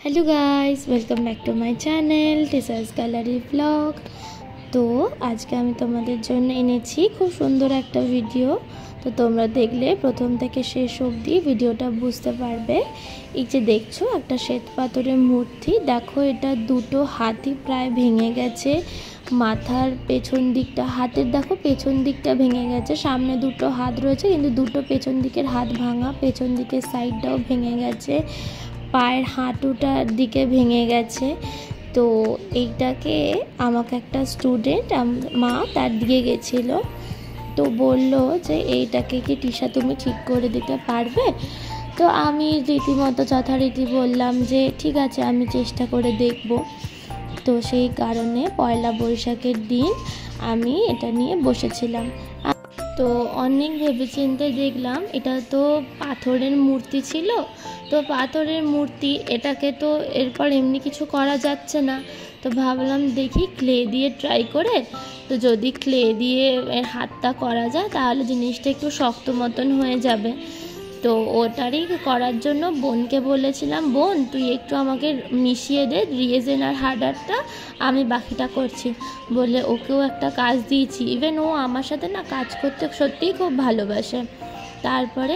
Hello guys, welcome back to my channel teachers gallery blog. तो आज के আমি তোমাদের জন্য এনেছি খুব সুন্দর একটা ভিডিও। তো তোমরা দেখলে প্রথম থেকে শেষ অবধি ভিডিওটা বুঝতে পারবে। এই যে দেখছো একটা শ্বেত পাথরের মূর্তি, দেখো এটা দুটো হাতই প্রায় ভেঙে গেছে। মাথার পেছন দিকটা, হাতের দেখো পেছন দিকটা ভেঙে গেছে, সামনে দুটো হাত রয়েছে কিন্তু দুটো পেছন দিকের হাত ভাঙা, পেছন দিকের সাইডটাও ভেঙে গেছে, পায়ের হাঁটুটার দিকে ভেঙে গেছে। তো এইটাকে আমাকে একটা স্টুডেন্ট মা তার দিয়ে গেছিলো, তো বলল যে এইটাকে কি টিশা তুমি ঠিক করে দিতে পারবে? তো আমি রীতিমতো যথারীতি বললাম যে ঠিক আছে, আমি চেষ্টা করে দেখব। তো সেই কারণে পয়লা বৈশাখের দিন আমি এটা নিয়ে বসেছিলাম। তো অনেক ভেবেচিন্তে দেখলাম এটা তো পাথরের মূর্তি ছিল, তো পাথরের মূর্তি, এটাকে তো এরপর এমনি কিছু করা যাচ্ছে না। তো ভাবলাম দেখি ক্লে দিয়ে ট্রাই করে, তো যদি ক্লে দিয়ে এর হাতটা করা যায় তাহলে জিনিসটা একটু শক্ত মতন হয়ে যাবে। তো ওটারই করার জন্য বোনকে বলেছিলাম, বোন তুই একটু আমাকে মিশিয়ে দে রিয়েজেন আর হার্ডারটা, আমি বাকিটা করছি বলে ওকেও একটা কাজ দিয়েছি। ইভেন ও আমার সাথে না কাজ করতে সত্যিই খুব ভালোবাসে। তারপরে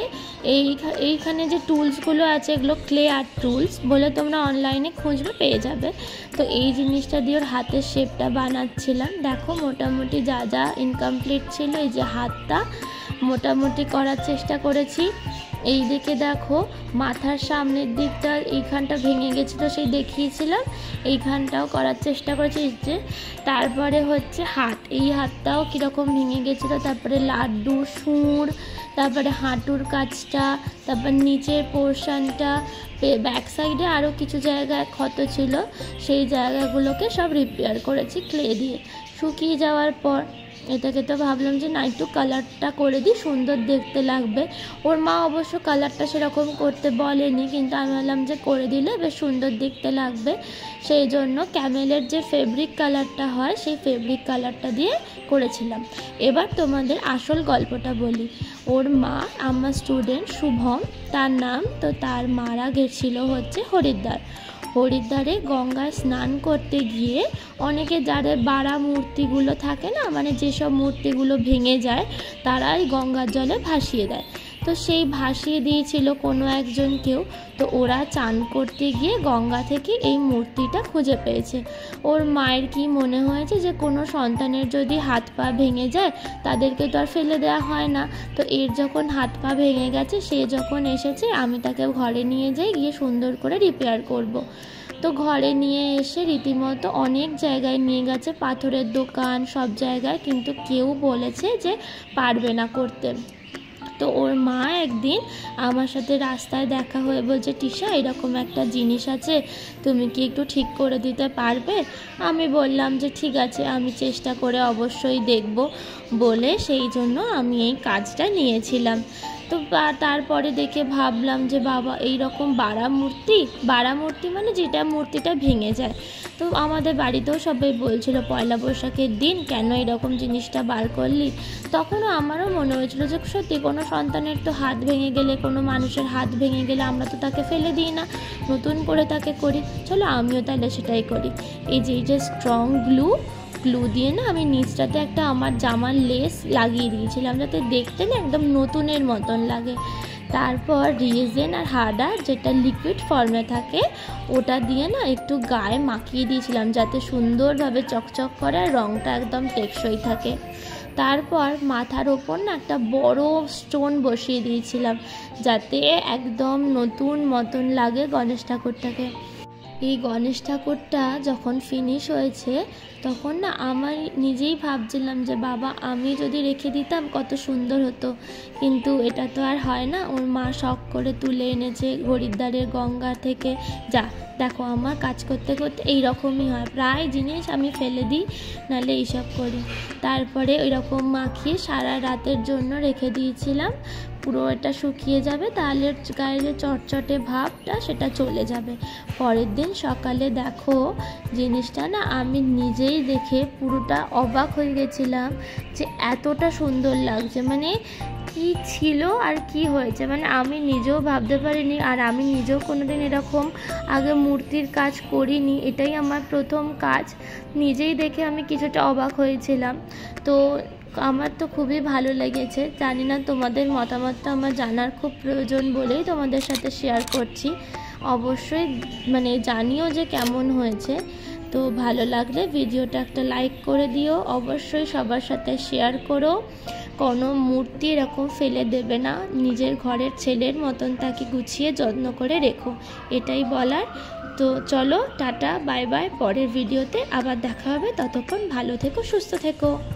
এইখানে যে টুলসগুলো আছে এগুলো ক্লে আর্ট টুলস বলে, তোমরা অনলাইনে খুঁজবে পেয়ে যাবে। তো এই জিনিসটা দিয়ে ওর হাতের শেপটা বানাচ্ছিলাম। দেখো মোটামুটি যা যা ইনকমপ্লিট ছিল, এই যে হাতটা মোটামুটি করার চেষ্টা করেছি। এই দিকে দেখো মাথার সামনের দিকটা এইখানটা ভেঙে গেছিলো, সেই দেখিয়েছিলাম, এইখানটাও করার চেষ্টা করেছি। যে তারপরে হচ্ছে হাত, এই হাতটাও কীরকম ভেঙে গেছিলো, তারপরে লাড্ডু, সুর, তারপরে হাঁটুর কাছটা, তারপর নিচের পোর্শনটা, ব্যাক সাইডে আরও কিছু জায়গায় ক্ষত ছিল, সেই জায়গাগুলোকে সব রিপেয়ার করেছি ক্লে দিয়ে। শুকিয়ে যাওয়ার পর এটাকে তো ভাবলাম যে না একটু কালারটা করে দিই, সুন্দর দেখতে লাগবে। ওর মা অবশ্য কালারটা সেরকম করতে বলেনি, কিন্তু আমি ভাবলাম যে করে দিলে বেশ সুন্দর দেখতে লাগবে। সেই জন্য ক্যামেলের যে ফেব্রিক কালারটা হয় সেই ফেব্রিক কালারটা দিয়ে করেছিলাম। এবার তোমাদের আসল গল্পটা বলি। ওর মা, আমার স্টুডেন্ট শুভম তার নাম, তো তার মারা গেছিলো হচ্ছে হরিদ্বারে গঙ্গায় স্নান করতে গিয়ে অনেকে যাদের বাড়া মূর্তিগুলো থাকে না, মানে যেসব মূর্তিগুলো ভেঙে যায় তারাই গঙ্গার জলে ভাসিয়ে দেয়। তো সেই ভাসিয়ে দিয়েছিল কোনো একজনকেও। তো ওরা চান করতে গিয়ে গঙ্গা থেকে এই মূর্তিটা খুঁজে পেয়েছে। ওর মায়ের কি মনে হয়েছে যে কোনো সন্তানের যদি হাত পা ভেঙে যায় তাদেরকে তো আর ফেলে দেওয়া হয় না। তো এর যখন হাত পা ভেঙে গেছে, সে যখন এসেছে আমি তাকে ঘরে নিয়ে যাই, গিয়ে সুন্দর করে রিপেয়ার করব। তো ঘরে নিয়ে এসে রীতিমতো অনেক জায়গায় নিয়ে গেছে, পাথরের দোকান, সব জায়গায়, কিন্তু কেউ বলেছে যে পারবে না করতে। তো ওর মা একদিন আমার সাথে রাস্তায় দেখা হয়ে বলছে, টিশা এরকম একটা জিনিস আছে, তুমি কি একটু ঠিক করে দিতে পারবে? আমি বললাম যে ঠিক আছে, আমি চেষ্টা করে অবশ্যই দেখব বলে সেই জন্য আমি এই কাজটা নিয়েছিলাম। তো তারপরে দেখে ভাবলাম যে বাবা, এই রকম বাড়া মূর্তি মানে যেটা মূর্তিটা ভেঙে যায়। তো আমাদের বাড়িতেও সবাই বলছিল পয়লা বৈশাখের দিন কেন এরকম জিনিসটা বার করলি। তখনও আমারও মনে হয়েছিল যে সত্যি কোনো সন্তানের তো হাত ভেঙে গেলে, কোনো মানুষের হাত ভেঙে গেলে আমরা তো তাকে ফেলে দিই না, নতুন করে তাকে করি। চলো আমিও তাহলে সেটাই করি। এই যে স্ট্রং গ্লু দিয়ে না আমি নিচটাতে একটা আমার জামার লেস লাগিয়ে দিয়েছিলাম, যাতে দেখতে না একদম নতুনের মতন লাগে। তারপর রিয়েজেন আর হার্ডার যেটা লিকুইড ফর্মে থাকে ওটা দিয়ে না একটু গায়ে মাখিয়ে দিয়েছিলাম, যাতে সুন্দরভাবে চকচক করে আর রঙটা একদম টেকসই থাকে। তারপর মাথার ওপর না একটা বড় স্টোন বসিয়ে দিয়েছিলাম, যাতে একদম নতুন মতন লাগে গণেশ ঠাকুরটাকে। এই গণেশ ঠাকুরটা যখন ফিনিশ হয়েছে তখন না আমার নিজেই ভাবছিলাম যে বাবা, আমি যদি রেখে দিতাম কত সুন্দর হতো, কিন্তু এটা তো আর হয় না। ওর মা শখ করে তুলে এনেছে হরিদ্বারের গঙ্গা থেকে। দেখো আমার কাজ করতে করতে এইরকমই হয়, প্রায় জিনিস আমি ফেলে দিই, নাহলে এইসব করি। তারপরে ওই রকম মাখিয়ে সারা রাতের জন্য রেখে দিয়েছিলাম, পুরো এটা শুকিয়ে যাবে, তাহলে গায়ে যে চটচটে ভাবটা সেটা চলে যাবে। পরের দিন সকালে দেখো জিনিসটা না আমি নিজেই দেখে পুরোটা অবাক হয়ে গেছিলাম যে এতটা সুন্দর লাগছে। মানে কি ছিল আর কি হয়েছে, মানে আমি নিজেও ভাবতে পারিনি, আর আমি নিজেও কোনোদিন এরকম আগে মূর্তির কাজ করিনি। এটাই আমার প্রথম কাজ। নিজেই দেখে আমি কিছুটা অবাক হয়েছিলাম। তো আমার তো খুবই ভালো লেগেছে। জানি না, তোমাদের মতামতটা আমার জানার খুব প্রয়োজন বলেই তোমাদের সাথে শেয়ার করছি। অবশ্যই মানে জানিও যে কেমন হয়েছে। তো ভালো লাগলে ভিডিওটা একটা লাইক করে দিও, অবশ্যই সবার সাথে শেয়ার করো। কোনো মূর্তি এরকম ফেলে দেবে না, নিজের ঘরের ছেলের মতন তাকে গুছিয়ে যত্ন করে রেখো, এটাই বলার। তো চলো, টাটা, বাই বাই। পরের ভিডিওতে আবার দেখা হবে। ততক্ষণ ভালো থেকো, সুস্থ থেকো।